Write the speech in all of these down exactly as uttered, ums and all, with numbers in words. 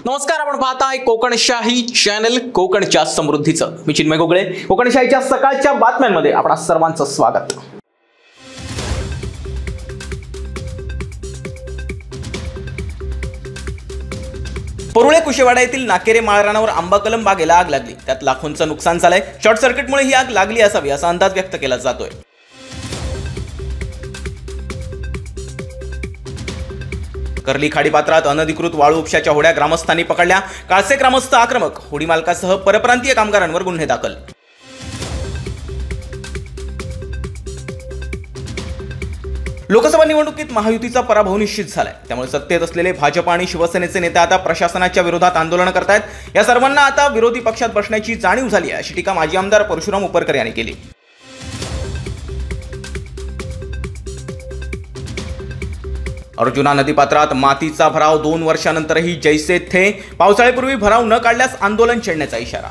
नमस्कार, आपण पाहताय कोकणशाही चॅनल, कोकणच्या समृद्धीचं. मी चिन्मय गोगळे. कोकणशाहीच्या सकाळच्या बातम्यांमध्ये आपणा सर्वांचं स्वागत. परुळे कुशेवाडा येथील नाकेरे माळरानावर आंबा कलम बागेला आग लागली. त्यात लाखोंचं नुकसान झालंय. शॉर्ट सर्किटमुळे ही आग लागली असावी असा अंदाज व्यक्त केला जातोय. कर्ली खाडीपात्रात अनधिकृत वाळू उपशाच्या होड्या ग्रामस्थांनी पकडल्या. काळसे ग्रामस्थ आक्रमक. होडी मालकासह परप्रांतीय कामगारांवर गुन्हे दाखल. लोकसभा निवडणुकीत महायुतीचा पराभव निश्चित झालाय. त्यामुळे सत्तेत असलेले भाजप आणि शिवसेनेचे नेते आता प्रशासनाच्या विरोधात आंदोलन करतायत. या सर्वांना आता विरोधी पक्षात बसण्याची जाणीव झाली आहे, अशी टीका माजी आमदार परशुराम उपरकर यांनी केली. अर्जुना नदीपात्रात मातीचा भराव दोन वर्षांनंतरही जैसे थे. पावसाळ्यापूर्वी भराव न काढल्यास आंदोलन छेडण्याचा इशारा.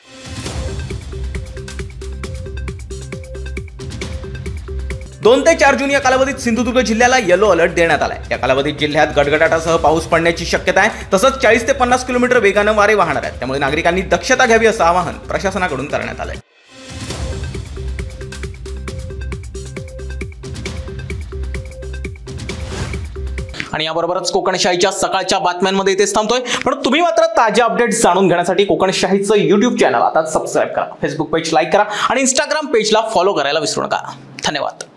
दोन ते चार जून या कालावधीत सिंधुदुर्ग जिल्ह्याला येलो अलर्ट देण्यात आलाय. या कालावधीत जिल्ह्यात गडगडाटासह पाऊस पडण्याची शक्यता आहे. तसंच चाळीस ते पन्नास किलोमीटर वेगानं वारे वाहणार आहेत. त्यामुळे नागरिकांनी दक्षता घ्यावी असं आवाहन प्रशासनाकडून करण्यात आलंय. आणि याबरोबरच कोकणशाहीच्या सकाळच्या बातम्यांमध्ये इथेच थांबतोय. पण तुम्ही मात्र ताज्या अपडेट्स जाणून घेण्यासाठी कोकणशाहीचं युट्यूब चॅनल आता सबस्क्राईब करा, फेसबुक पेज लाईक करा आणि इंस्टाग्राम पेजला फॉलो करायला विसरू नका. धन्यवाद.